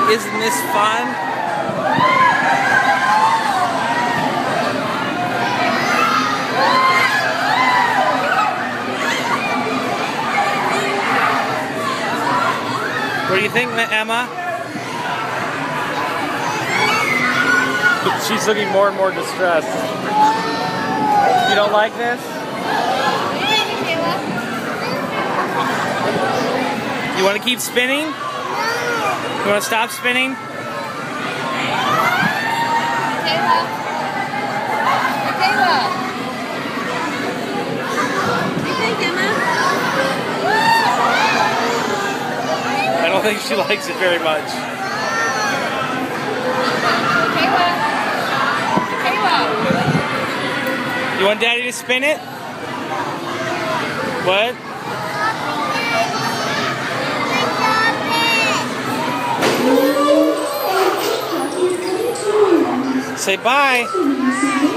Isn't this fun? What do you think, Emma? She's looking more and more distressed. You don't like this? You want to keep spinning? You want to stop spinning? Kayla. Kayla. What do you think, Emma? I don't think she likes it very much. Kayla. Kayla. You want Daddy to spin it? What? Say bye.